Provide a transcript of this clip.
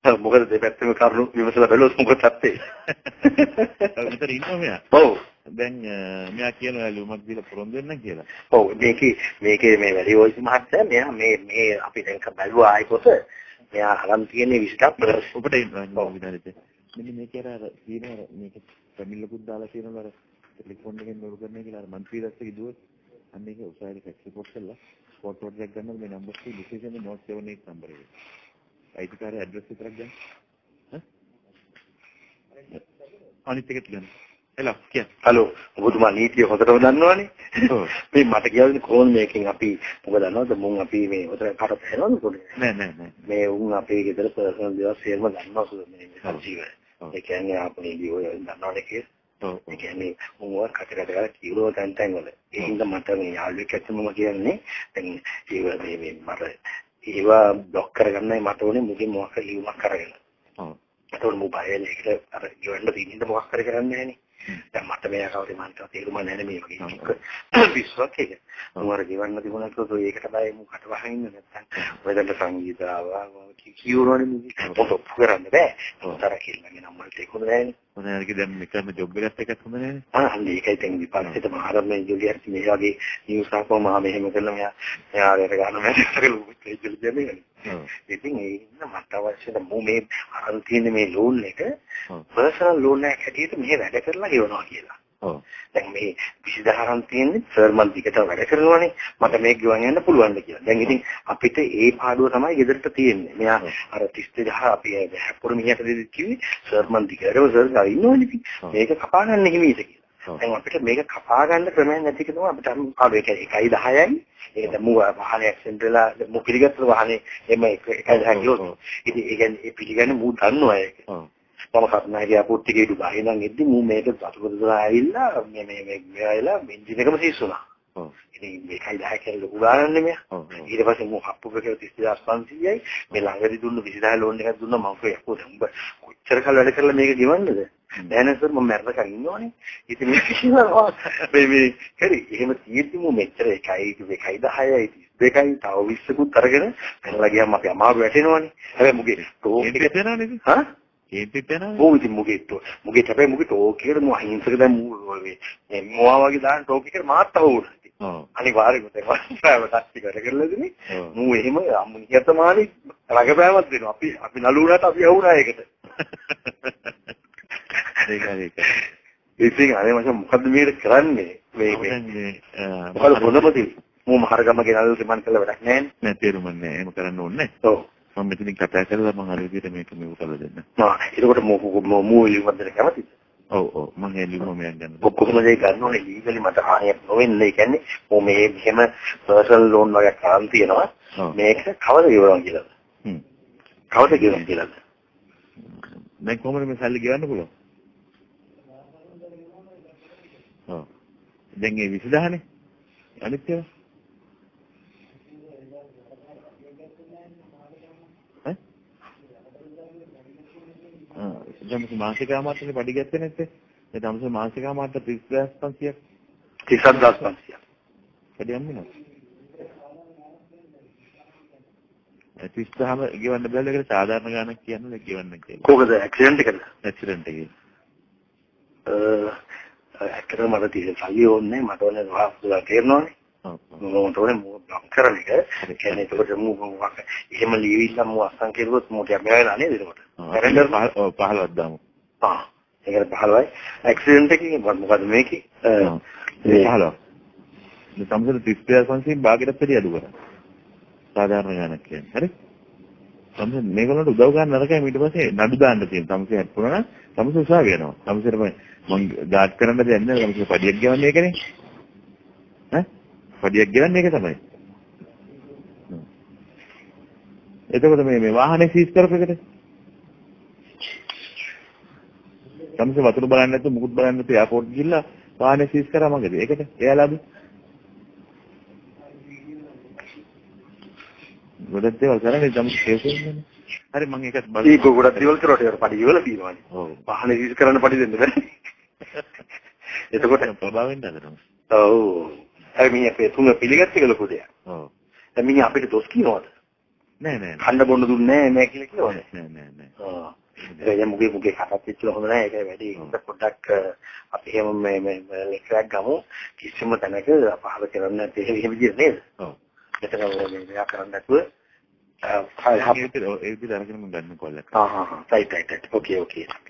මොකද දෙපැත්තම කරුණු විමසලා බැලුවොත් මොකද තත්ත්වේ? මෙතන ඉන්නවා මෙයා. ඔව්. දැන් මෙයා කියනවා ලුමක් දීලා පොරොන්දු වෙන්න කියලා. ඔව් මේකේ මේ වැඩි වොයිස් මහත්තයා මෙයා මේ අපි දැන් බැලුවා ආයිකොත මෙයා අරන් තියෙන්නේ 20ක් ඔබට ඉන්නවා විනාඩියට. මෙන්න මේක අර තියෙනවා මේක ෆැමිලියකුත් දාලා තියෙනවා අර ටෙලිෆෝන් එකෙන් නෝල් කරන්නේ කියලා අර මන්ත්‍රී දැස්සේ කිව්වොත් අන්න ඒක උසාවිලි ෆැක්ස් රිපෝට් කරලා ෆෝටෝ එකක් ගන්නවා මේ නම්බර් 3 ඩිසිෂන් නෝට් 78 නම්බර එක. අයිතිකාරය ඇඩ්‍රස් විතරක් ගන්න. අනිත් එකත් ගන්න. හෙලෝ කිය. හලෝ ඔබතුමා නීතිය හොඳටම දන්නවනේ. ඔව්. මේ මට කියන්නේ කොහොමද මේකෙන් අපි මොකද දන්නවද මුන් අපි මේ උතර කාටවත් හැරෙනවද පොඩි? නෑ. මේ උන් අපේ ගෙදර පර්සනල් දේවල් සියල්ලම දන්නවා සුදු මේ ජීවිතය. ඒ කියන්නේ අපේ ජීවිතය දන්නවනේ කිය. ඔව්. ඒ කියන්නේ උන්ව කටකට ගාලා කිව්වෝ තැන් වල. ඒ හින්දා මට මේ යාළුවෙක් ඇත්තම කියන්නේ දැන් මේ මට ඒවා බ්ලොක් කරගන්නයි මට ඕනේ මුගේ මොකක් ලියුමක් කරගෙන. ඔව්. ඒතකොට මොබයිල් එකට අර යවන්න තියෙන මොකක් කරන්නේ නැහැ. දැන් මට මේ කවුරු මන්ට තේරුම නැහැ මේ වගේ විශ්වාස එක. මොනවාර ජීවන්න තිබුණා කියලා ඒකට බය මුකට වහින්න නැත්නම් ඔයදන්ට සංගීතාව කියවනෝනේ මුගේ පොත කරන්න බෑ. උතර කියලා නම් මට ඒක හොඳ නෑනේ. මොනවාරි දැන් මේ කරන ජොබ් එකත් එකක් හොඳ නෑනේ. අනේ ඒකයි දැන් විපස්සට මහරමේ ජුලියට් මේ වගේ නිවුස් ආපුවා මම මෙහෙම කළා මෙයාට ගන්න මැසේජ් එකක් ලොකු දෙන්නේ. ඉතින් ඒ ඉන්න මට අවශ්‍ය මේ අරන් තියෙන මේ ලෝන් එක පර්සනල් ලෝන් එකක් හැටියට මෙහෙ වැඩ කරලා ගෙවනවා කියලා. ඔව්. දැන් මේ 20000 අරන් තියෙන්නේ සර් මම දිගට වැඩ කරනවානේ මට මේක ගෙවන් යන්න පුළුවන්ද කියලා. දැන් ඉතින් අපිට ඒ පාඩුව තමයි ගෙදරට තියෙන්නේ. මෙයා අර 30000 අපි හැප්පුරු මිනිහට දෙදි කිව්වේ සර් මම දිගටම සර් ගා ඉන්නවනේ ඉතින් මේක කපා ගන්න හිමීට කියලා. දැන් අපිට මේක කපා ගන්න ක්‍රමයක් නැති කෙනා අපිට පාඩුව එක 1.10යි ඒක දැන් වාහනේ ඇක්සිඩන්ට් වෙලා මු පිළිගත්ත වාහනේ එම 1.10 ගියොත් ඉතින් ඒ කියන්නේ ඒ පිළිගන්නේ මු දන්නවා ඒක. ඔව්. මම කර්ණාගේ අපෝට් එකේ දුබායි නම් එද්දි මු මේක සතුටුදලා ඇවිල්ලා මේ ආයලා එන්ජින් එකම සීසුණා. ඔව්. ඉතින් මේකයි 10 කියලා ලොකු ගානක් නෙමෙයි. ඔව්. ඊට පස්සේ මු හප්පු එකේ 30500යි මේ ළඟදී දුන්න 20000 ලෝන් එකක් දුන්නා මම කිව්වා යකෝ උඹ කොච්චර කල් වැඩ කරලා මේක ගෙවන්නද? නෑ නෑ සර් මම මැරලා ඉන්නවනේ. ඉතින් මේක කියනවා මේ හරි එහෙම තියෙද්දි මු මෙච්චර 1.10යි 2යි තව 20කුත් අරගෙන පැනලා ගියාම අපි අමාරු වැටෙනවනේ. හැබැයි මුගේ ටෝක් එක වෙනවනේ. හා? ඒත් වෙනවනේ. ඔව් ඉතින් මුගේ හැබැයි මුගේ ටෝක් එකට මු අහිංසක දැන් මු මේ මොවා වගේ දාන ටෝක් එකට මාත් අවුරුයි. ඔව්. අනිවාර්යයෙන්ම ඒක ටැක්සි කරලා දෙන්නේ. මු එහෙම නිහතමානී රඟපෑමක් දෙනවා. අපි නළුණාට අපි යවුනා ඒකට. ඉතින් අනේ මචං මොකද්ද මේක කරන්නේ මේ මොකද පොළොපති මම මහරගම ගෙනල්ලා තිබන් කළා වැඩක් නැහැ නෑ තේරුම් නැහැ එහෙම කරන්න ඕනේ ඔව් මම මෙතනින් කතා කරලා මම අර විදිහට මේක මෙව කරලා දෙන්න ඒකට මෝ ලියුමක් දෙන්න කැමතිද ඔව් මම ඒ ලියුම මෙයන් ගන්න කොහොමද ඒක ගන්න ඕනේ ලීගලි මට හානියක් නොවෙන්නේ ඒ කියන්නේ මම මේ එහෙම පර්සනල් ලෝන් වගේ කරන් තියෙනවා මේක කවද ගෙවනවා කියලාද කවද ගෙවනවා කියලාද දැන් කොහොමද මේ සල්ලි ගෙවන්න පුළුවන් ඔව් දැන් ඒ 20000 නේ අනිත් ඒවා දැන් මාසික ආමාර්ථනේ පඩි ගත්තේ නැත්තේ ඒ තමයි මාසික ආමාර්ථ 30500ක් 37500ක් පඩි යන්නේ නැහැ 30000 ගෙවන්න බැලුවා කියලා සාධාරණ ගාණක් කියන්නේ ගෙවන්න කියලා කොහොමද ඇක්සිඩන්ට් එකද ඇක්සිඩන්ට් එකේ ඇත්තටම මට තියෙන සල්ලි ඕනේ මට ඕනේ වාහන තේරෙනවනේ මම තෝරන්නේ බ්ලොක් කරන එක කියන්නේ ඒකට මොකක් එහෙම ලියවිලා මම අස්සන් කෙරුවොත් මොකද මෙයා නේද ඒකට කැලෙන්ඩර් 15ක් දාමු ඒකට 15යි ඇක්සිඩන්ට් එකකින් මොකද මේකේ 15 මේ සම්සර 30500 භාගයට පෙරිය අඩු කරා සාධාරණ ගණනක් කියන්නේ හරි සම්සර මේගොල්ලන්ට උදව් ගන්න නරකයි ඊට පස්සේ නඩු දාන්න තියෙන සම්සර හත්පුණා නම් සම්සර උසාව වෙනවා සම්සර මම ගාඩ් කරන්න දෙන්නේ නැහැ සම්සර පඩියක් ගෙවන්නේ ඒකනේ ඈ පඩියක් ගෙවන්නේ ඒක තමයි එතකොට මේ වාහනේ සීස් කරපු එකට සම්සර වතුර බලන්න නැතුව මුකුත් බලන්න නැතුව එයාපෝට් ගිහිල්ලා වාහනේ සීස් කරා මගේද ඒකට එයාලාද ගොඩක් දේවල් කරන්නේ සම්සර හරි මම ඒකත් බලන්න ඒක ගොඩක් දේවල් කරවට ඒක පඩි ඉවල තියෙනවානේ ඔව් වාහනේ සීස් කරන්න පඩි දෙන්න බෑ එතකොට ප්‍රභාවෙන් හදනවා ඔව් හරි මිනිහා තුන පිළිගත්තේ ලොකු දෙයක් ඔව් දැන් මිනිහා අපිට දොස් කියනවාද නෑ. කන්න බොන්න දුන්නේ නෑ කියලා කිව්වනේ. නෑ. ආ. ඒ මුගේ කතාත් පිටුල හොඳ නෑ. ඒක වැඩි පොඩ්ඩක් අපි එහෙම මේ ලෙක්චරයක් ගමු. කිසිම තැනක අපහාර කරන්නේ නැති එහෙම විදිහට නේද? ඔව්. එතන මේ කරන්නේ නැතුව ඒ විදිහට අරගෙන මම ගන්න කොල්ලක්. රයිට්. ඕකේ.